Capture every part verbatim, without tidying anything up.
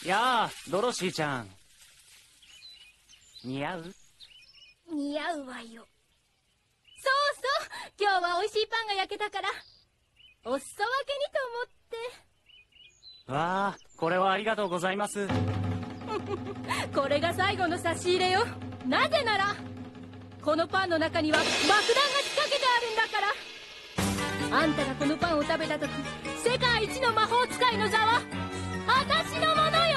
やあ、ドロシーちゃん。似合う？ 似合うわよ。そうそう、今日は美味しいパンが焼けたからお裾分けにと思って。 わあ、これはありがとうございます。 これが最後の差し入れよ。なぜならこのパンの中には爆弾が仕掛けてあるんだから。あんたがこのパンを食べた時、世界一の魔法使いの座は私のものよ。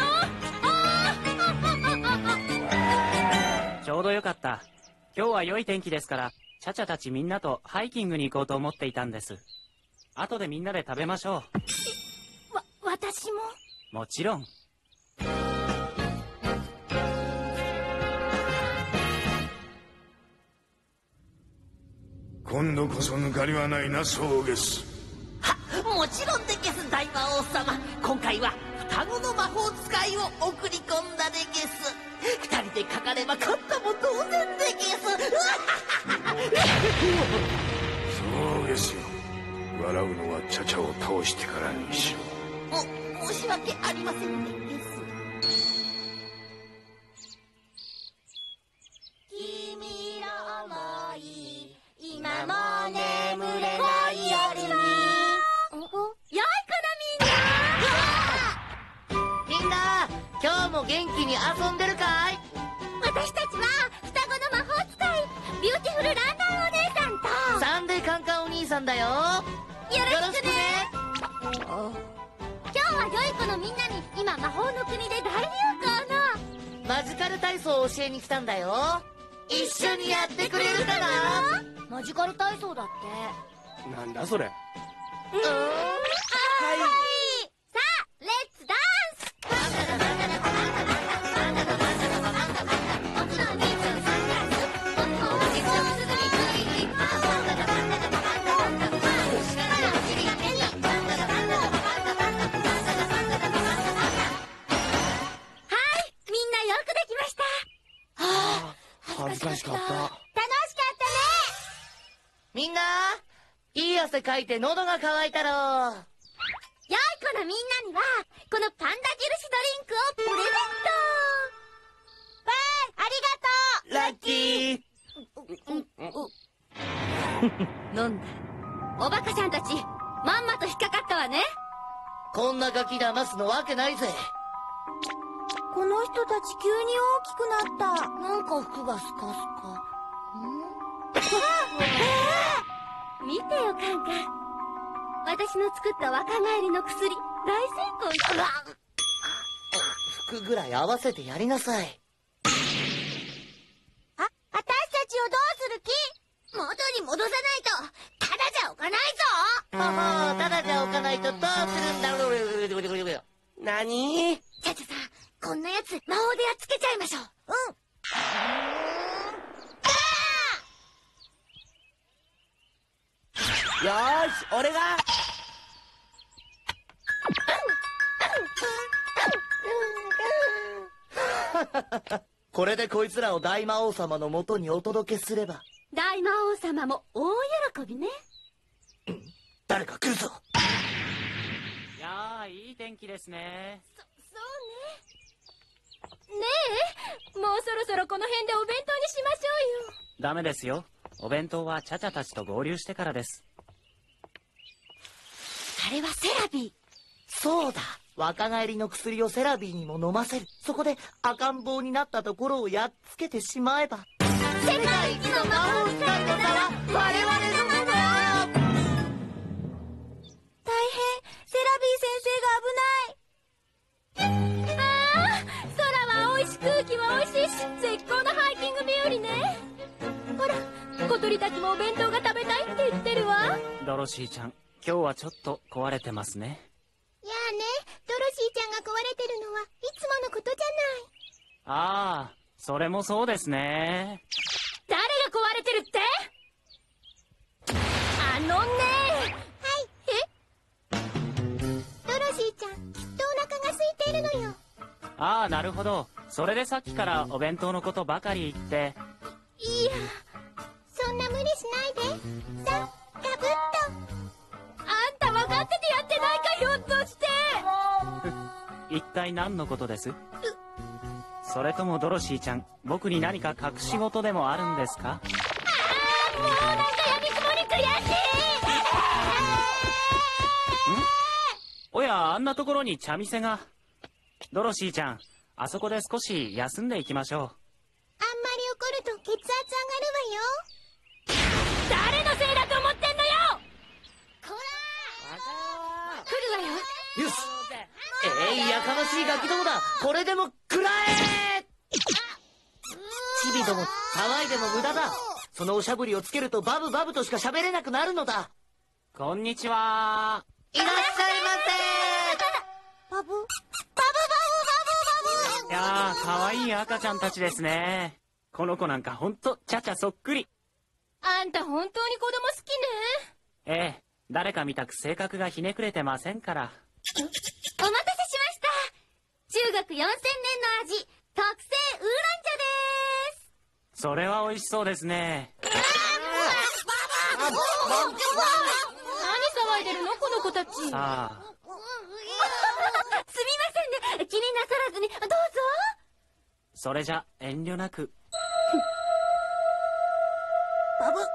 ちょうどよかった。今日は良い天気ですから、チャチャたちみんなとハイキングに行こうと思っていたんです。後でみんなで食べましょう。わ、私も？ もちろん。 今度こそ抜かりはないな、そうです。 は、もちろんでゲス、大魔王様。今回は双子の魔法使いを送り込んだでゲス。二人でかかれば勝ったも同然でゲス。 そうですよ。笑うのはチャチャを倒してからにしよう。お、申し訳ありませんでゲス。 君の想い、今も眠れない夜に。 よい子のみんな、みんな、今日も元気に遊んでるかい？ 私たちは双子の魔法使い、ビューティフルランタンお姉さんとサンデーカンカンお兄さんだよ。よろしくね。今日は良い子のみんなに今魔法の国で大流行のマジカル体操を教えに来たんだよ。一緒にやってくれるかな？ マジカル体操だって。 なんだそれ。 うん、はい、さあレッツダンス。 恥ずかしかった。 楽しかったね。 みんな、いい汗かいて喉が渇いたろ。 良い子のみんなにはこのパンダ印ドリンクをプレゼント。わー、ありがとう。 ラッキー。 飲んだ。おバカちゃんたちまんまと引っかかったわね。 こんなガキ騙すのわけないぜ。 この人たち急に大きくなった。なんか服がスカスカ。 ん見てよカンカン、私の作った若返りの薬大成功した。 服ぐらい合わせてやりなさい。 あ、私たちをどうする気？元に戻さないとただじゃおかないぞ。 はは、ただじゃおかないとどうするんだろう。なに？ ちゃちゃさん、こんなやつ魔法でやっつけちゃいましょう。うん。 よーし、俺が。これでこいつらを大魔王様のもとにお届けすれば。 大魔王様も大喜びね。 誰か来るぞ。 いやあ、いい天気ですね。 そ、そうね。ねえ、もうそろそろこの辺でお弁当にしましょうよ。 ダメですよ。お弁当はチャチャたちと合流してからです。 あれはセラビー。 そうだ、若返りの薬をセラビーにも飲ませる。そこで赤ん坊になったところをやっつけてしまえば、 世界一の魔法使いの座は我々のもの。大変、セラビー先生が危ない。 ああ、空は青いし空気は美味しいし絶好のハイキング日和ね。ほら、小鳥たちもお弁当が食べたいって言ってるわ。 ドロシーちゃん、今日はちょっと壊れてますね。 やあね、ドロシーちゃんが壊れてるのはいつものことじゃない。 ああ、それもそうですね。 誰が壊れてるって？あのね。 はい。え？ドロシーちゃん、きっとお腹が空いているのよ。 ああ、なるほど。それでさっきからお弁当のことばかり言って。 いや、そんな無理しないで。さ、ガブッと。 あんた分かっててやってないか、ひょっとして。 一体何のことです？それともドロシーちゃん、僕に何か隠し事でもあるんですか？ ああ、もうなんかやみつもり悔しい。 ん？おや、あんなところに茶店が。ドロシーちゃん、あそこで少し休んでいきましょう。 あんまり怒ると血圧上がるわよ。 誰のせいだと思ってんのよ。 こ来るわよ。 よし。えい、やかましいガキどもだ。これでも食らえ。チビども騒いでも無駄だ。そのおしゃぶりをつけるとバブバブとしか喋れなくなるのだ。 こんにちは。 いらっしゃいバブバブバブバブバブバブ。 いやー、かわいい赤ちゃんたちですね。この子なんかほんとチャチャそっくり。 あんた本当に子供好きね。 ええ、誰かみたく性格がひねくれてませんから。 お待たせしました。中学よんせんねんの味、特製ウーロン茶でーす。 それは美味しそうですね。 何騒いでるのこの子たち。 さあ、 すみませんね、気になさらずにどうぞ。 それじゃ遠慮なく。 バブ。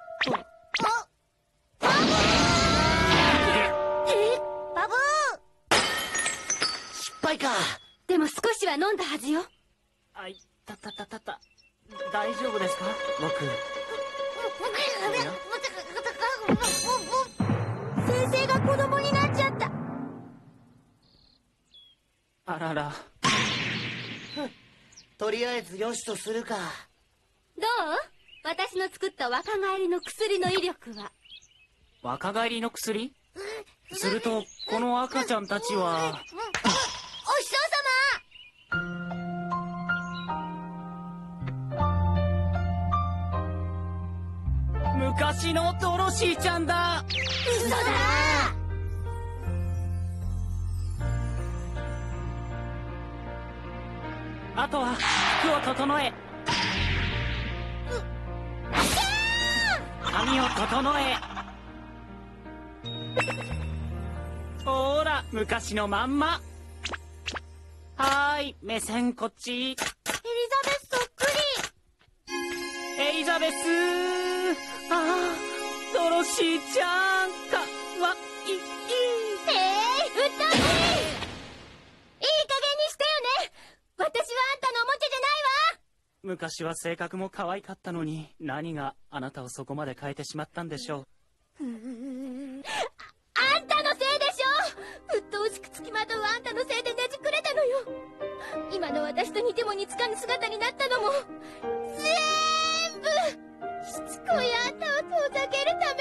えバブー。 失敗か。 でも少しは飲んだはずよ。 あいたたたたた。大丈夫ですか僕。 先生が子供になっちゃった。 あらら。 とりあえずよしとするか。 どう？私の作った若返りの薬の威力は。 若返りの薬？するとこの赤ちゃんたちは。 お師匠昔のドロシーちゃんだ。 嘘だ。 あとは服を整え、髪を整え。ほーら、昔のまんま。はーい、目線こっち。 エリザベスそっくり。 エリザベスー。ああ、ドロシーちゃんかわいい。 えー、うっとうしい。いい加減にしてよね。私はあんたのおもちゃじゃないわ。 昔は性格も可愛かったのに、何があなたをそこまで変えてしまったんでしょう。 うーん あ, あんたのせいでしょ。うっとうしくつきまとうあんたのせいでねじくれたのよ。今の私と似ても似つかぬ姿になったのも全部しつこいあんたを遠ざけるため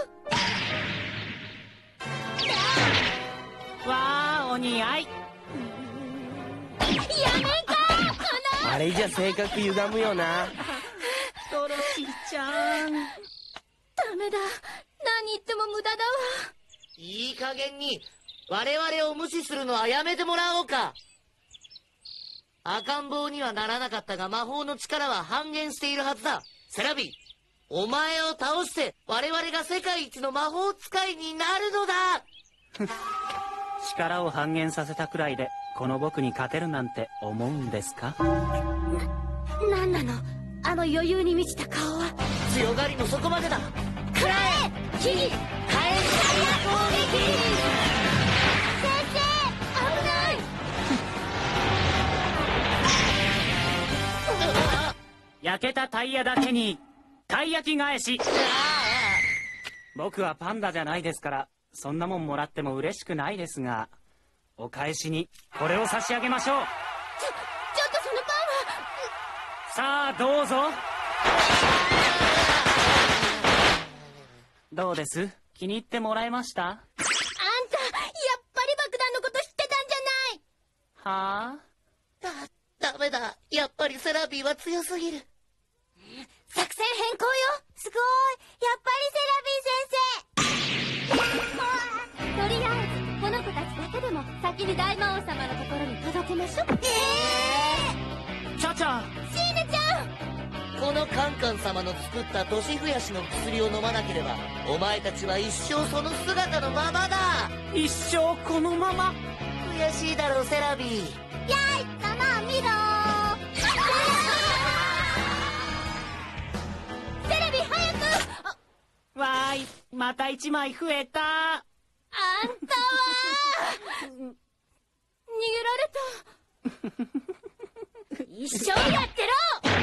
よ。 わー、お似合い。 やめんかこの。 あれじゃ性格歪むよな。 ドロシーちゃん。 ダメだ、何言っても無駄だわ。 いい加減に我々を無視するのはやめてもらおうか。赤ん坊にはならなかったが魔法の力は半減しているはずだ。セラビー、お前を倒して我々が世界一の魔法使いになるのだ。 力を半減させたくらいでこの僕に勝てるなんて思うんですか？ なんなのあの余裕に満ちた顔は。 強がりのそこまでだ。 食らえ木々火炎タイヤ攻撃。先生危ない。 焼けたタイヤだけにたい焼き返し。僕はパンダじゃないですからそんなもんもらっても嬉しくないですが、お返しにこれを差し上げましょう。 ちょちょっとそのパンは。 さあどうぞ。どうです？気に入ってもらえました？ あんたやっぱり爆弾のこと知ってたんじゃない。 はあ？ だ、ダメだ。やっぱりセラビーは強すぎる。 作戦変更よ。すごい、やっぱりセラビー先生。とりあえずこの子たちだけでも先に大魔王様のところに届けましょう。えチャチャ。 シーネちゃん。 このカンカン様の作った年増やしの薬を飲まなければお前たちは一生その姿のままだ。 一生このまま。 不悔しいだろセラビー。 やいたな見ろー。テレビ早く。あわーい、また一枚増えた。 あんたは逃げられた。一生やってろ。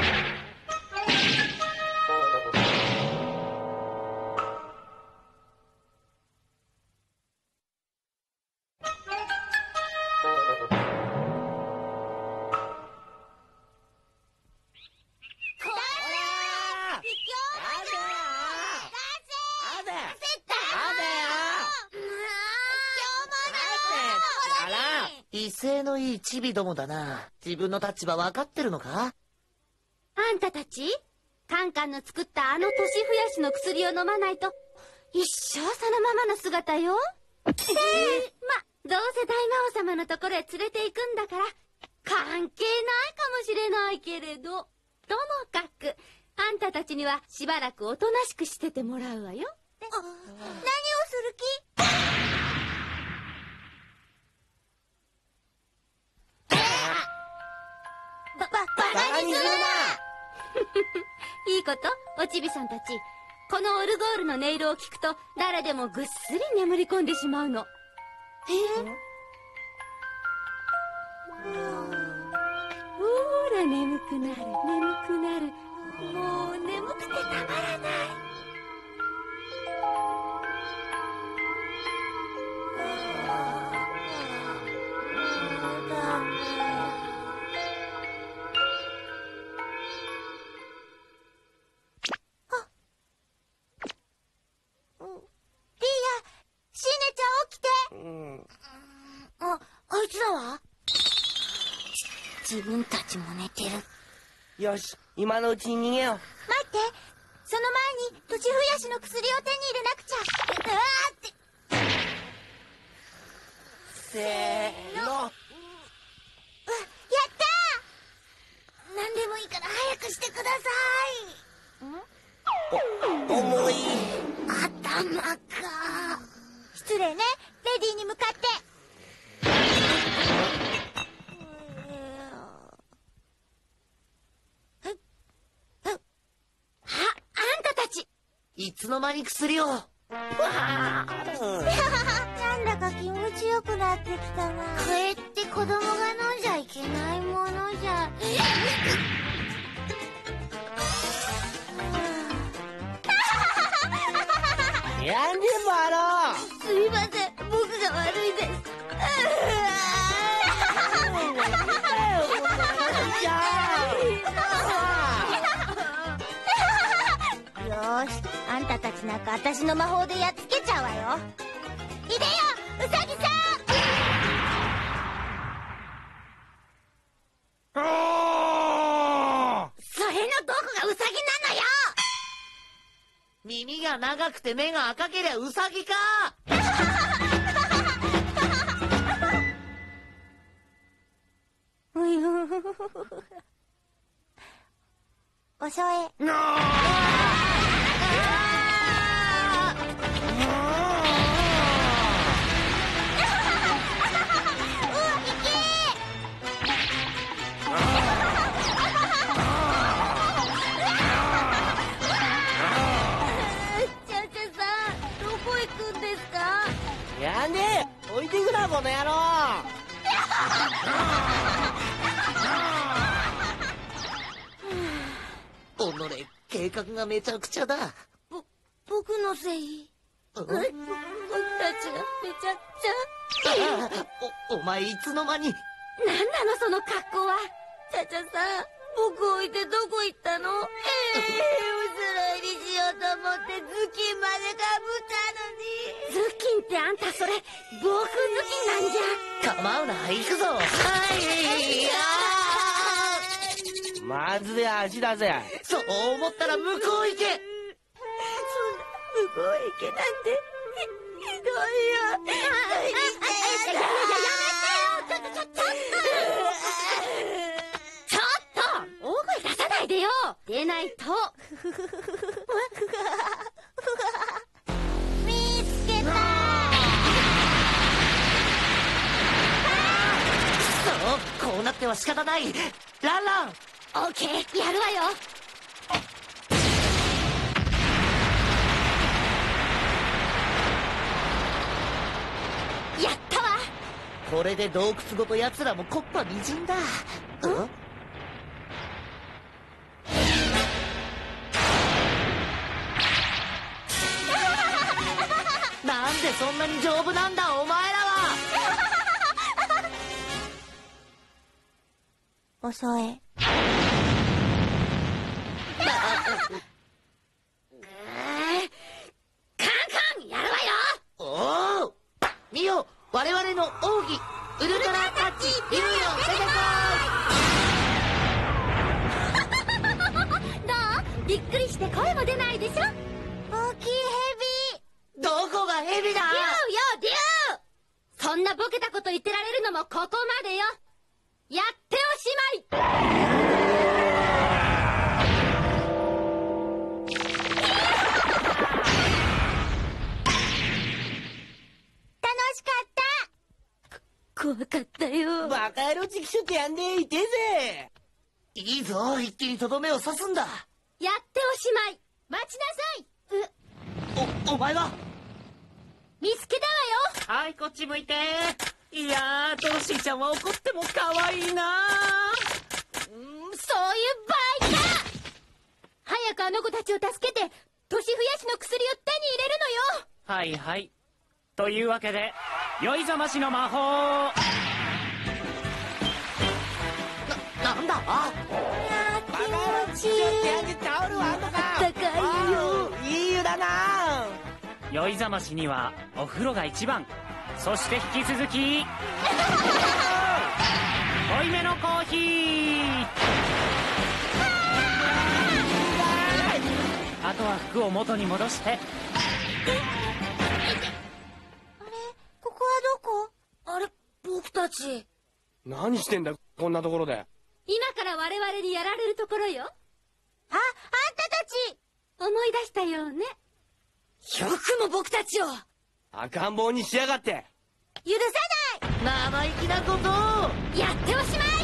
威勢のいいチビどもだな。自分の立場分かってるのか？ あんたたちカンカンの作ったあの年増やしの薬を飲まないと一生そのままの姿よ。ま、どうせ大魔王様のところへ連れて行くんだから関係ないかもしれないけれど、ともかくあんたたちにはしばらくおとなしくしててもらうわよ。何をする気？ば、ば、バカにするな。いいこと、おちびさんたち。このオルゴールの音色を聞くと誰でもぐっすり眠り込んでしまうの。え？ほら眠くなる、眠くなる。もう眠くてたまらない。自分たちも寝てる。 よし、今のうちに逃げよう。 待って、その前に土地増やしの薬を手に入れなくちゃ。うわーって。 せーの。 やったー。何でもいいから早くしてください。 お、重い。 頭か。失礼ね、レディーに向かって。 いつの間に薬を。 なんだか気持ちよくなってきたな。これって子供が飲んじゃいけないものじゃ。 やんでもあろう。 すいません、僕が悪いです。よーし、あんたたちなんか私の魔法でやっつけちゃうわよ。いでよ、ウサギさん。それのどこがウサギなのよ。 耳が長くて目が赤けりゃウサギか。 おしょえ。 やんで、置いてくなこの野郎。 おのれ、計画がめちゃくちゃだ。 ぼ、僕のせい。僕たちがめちゃくちゃ。 お、お前いつの間に。 なんなのその格好は。ちゃちゃさん、僕を置いてどこ行ったの？ええー、おさらいにしようと思って頭巾までかぶったのに。頭巾ってあんたそれ、防空頭巾なんじゃ。 構うな、行くぞ。はい、 まずい足だぜ。 そう思ったら向こう行け。 そんな、向こうへ行けなんて、ひ、ひどいよ。ひどいやめてよ。ちょっと、ちょ、ちょっと。ちょっと大声出さないでよ。出ないと。見つけた。あーては仕方ない。ランラン。 オッケー、やるわよ。やったわ。 これで洞窟ごと奴らも木っ端みじんだ。うんなんでそんなに丈夫なんだお前らは。 遅い。カンカンやるわよ。 おお、見よ、我々の奥義ウルトラタッチビューヨン出てこい。 どう？びっくりして声も出ないでしょ。大きいヘビ。 どこがヘビだ。 デューよデュー。そんなボケたこと言ってられるのもここまでよ。やっておしまい。楽しかった。怖かったよ。 バカ野郎チキショってやんでいてえぜ。 いいぞ、一気にとどめを刺すんだ。 やっておしまい。待ちなさい。 おお前は。 見つけたわよ。 はい、こっち向いて。いやー、トロシーちゃんは怒っても可愛いなー。 そういう場合か。早くあの子たちを助けて年増やしの薬を手に入れるのよ。 はいはい。というわけで、酔いざましの魔法。 な、なんだ。 バカ野郎チキショってやんでタオルはあんのか。 あったかいよ。 いい湯だな。 酔いざましにはお風呂が一番。そして引き続き濃いめのコーヒー。あとは服を元に戻して。 あれ、ここはどこ？あれ、僕たち何してんだこんなところで。 今から我々にやられるところよ。あ、あんたたち思い出したようね。よくも僕たちを赤ん坊にしやがって。 許さない。 生意気なことを。 やっておしまい。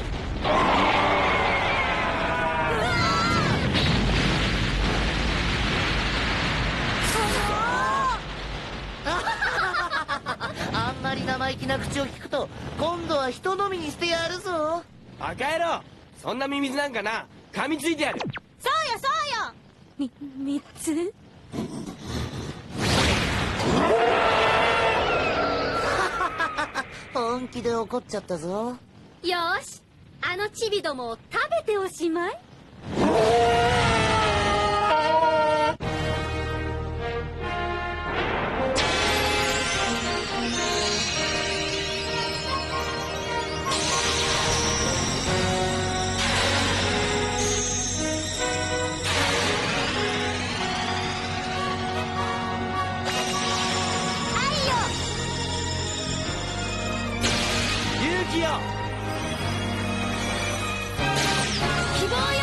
あんまり生意気な口を聞くと今度は人飲みにしてやるぞ。 バカ野郎、そんなミミズなんかな、噛みついてやる。 そうよそうよ。み、三つ本気で怒っちゃったぞ。 よし、あのチビどもを食べておしまい。 勇気よ。 希望よ。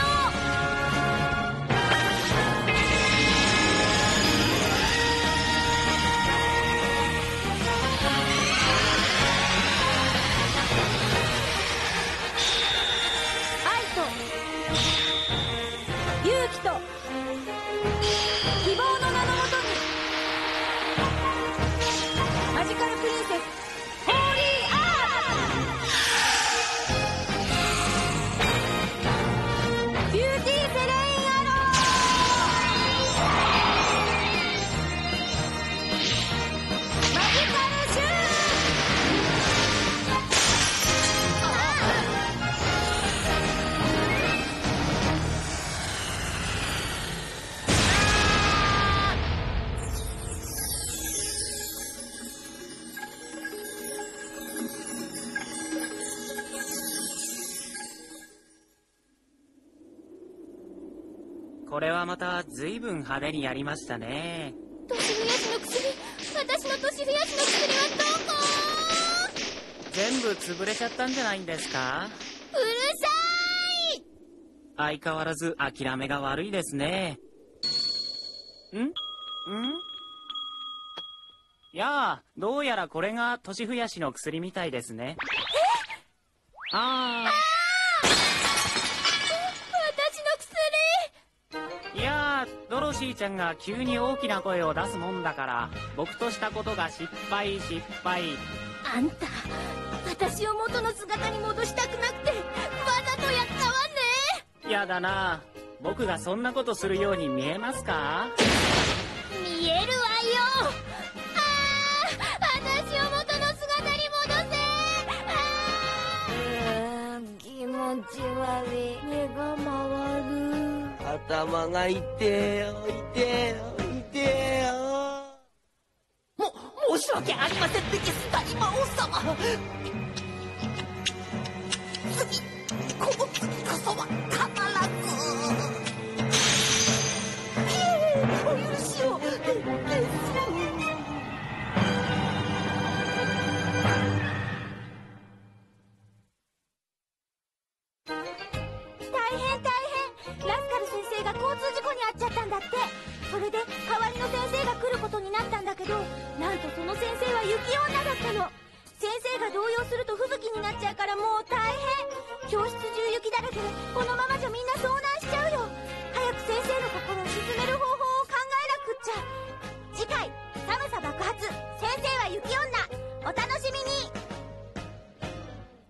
愛と勇気と希望の名のもとにマジカルプリンセスホーリーアービューティーセレインアローマジカルシュー。 これはまた随分派手にやりましたね。 年増やしの薬、私の年増やしの薬はどこ？ 全部潰れちゃったんじゃないんですか？ うるさい。 相変わらず諦めが悪いですね。ん？ん？いやあ、どうやらこれが年増やしの薬みたいですね。ああ。 ドロシーちゃんが急に大きな声を出すもんだから、僕としたことが失敗失敗。 あんた、私を元の姿に戻したくなくてわざとやったわね。 やだな。僕がそんなことするように見えますか？ 見えるわよ。ああ、私を元の姿に戻せ。 うーん、気持ち悪い。目が回る。 頭が痛えよ、痛えよ、痛えよ。 も、申し訳ありませんでした今王様。次、この次こそは必ず。お許しを。 大変大変、ラスカル先生が交通事故に遭っちゃったんだって。それで代わりの先生が来ることになったんだけど、なんとその先生は雪女だったの。先生が動揺すると吹雪になっちゃうからもう大変。教室中雪だらけでこのままじゃみんな遭難しちゃうよ。早く先生